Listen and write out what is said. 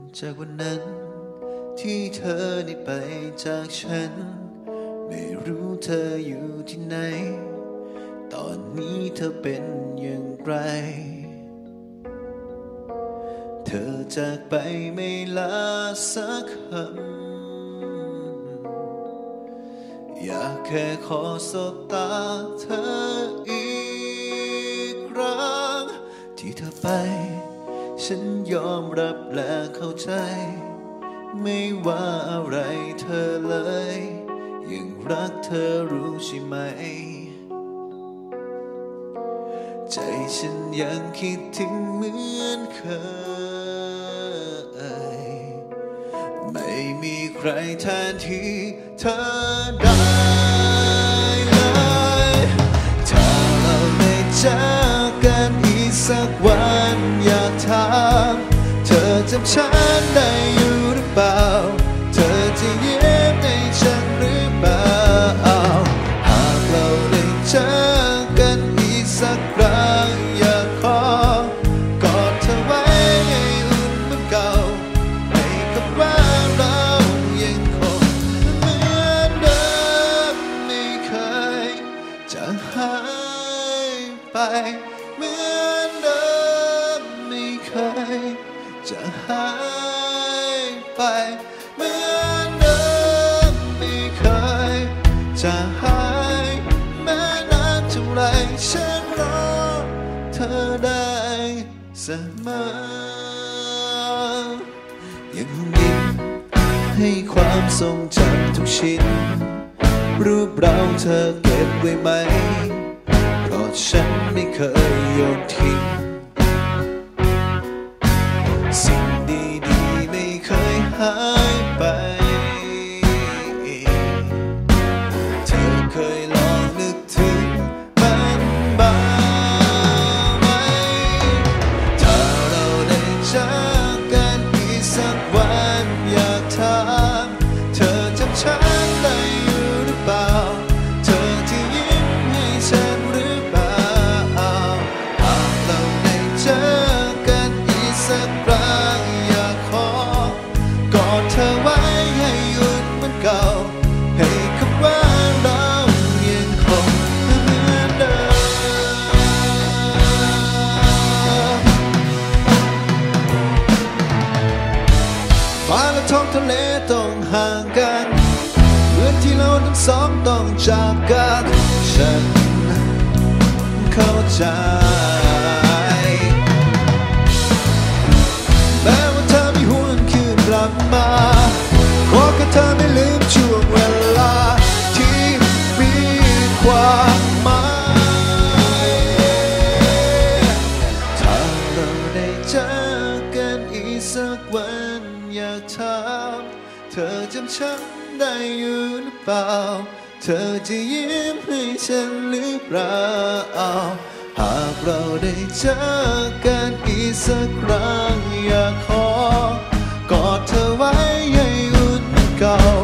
จากวันนั้นที่เธอได้ไปจากฉันไม่รู้เธออยู่ที่ไหนตอนนี้เธอเป็นอย่างไรเธอจากไปไม่ลาสักคำอยากแค่ขอสบตาเธออีกครั้งที่เธอไปฉันยอมรับและเข้าใจไม่ว่าอะไรเธอเลยยังรักเธอรู้ใช่ไหมใจฉันยังคิดถึงเหมือนเคยไม่มีใครแทนที่เธอได้เลยถ้าเราได้เจอกันอีกสักวันอยากถามเธอจำฉันได้อยู่หรือเปล่าเธอจะยิ้มให้ฉันหรือเปล่าหากเราได้เจอกันอีกสักครั้งอยากขอกอดเธอไว้ให้อุ่นเหมือนเก่าให้คำว่าเรายังคงเหมือนเดิมไม่เคยจะหายไปเหมือนเดิมไม่เคยจะหายไปเหมือนเดิมไม่เคยจะหายแม้นานเท่าไรฉันรอเธอได้เสมอยังยิ้มให้ความทรงจำทุกชิ้นรูปเราเธอเก็บไว้ไหมเพราะฉันไม่เคยโยนทิ้งสิ่งดีๆไม่เคยหายไปเธอเคยลองนึกถึงมันบ้างไหมถ้าเราได้เจอกันอีกสักวันอยากถามเธอจำฉันได้อยู่หรือเปล่าเธอที่ยิ้มให้ฉันหรือเปล่าหากเราได้เจอกันอีกสักครั้งอยากขอกอดเธอไว้ให้อุ่นเหมือนเก่าให้คำว่าเรายังคงเหมือนเดิมฟ้าและท้องทะเลต้องห่างกันเหมือนที่เราทั้งสองต้องจากกันฉันเข้าใจแม้ว่าเธอไม่หวนคืนกลับมาขอแค่เธอไม่ลืมช่วงเวลาที่มีความหมายถ้าเราได้เจอกันอีกสักวันอยากถามเธอจำฉันได้อยู่หรือเปล่าเธอจะยิ้มให้ฉันหรือเปล่าหากเราได้เจอกันอีกสักครั้งอยากขอกอดเธอไว้ให้อุ่นเหมือนเก่า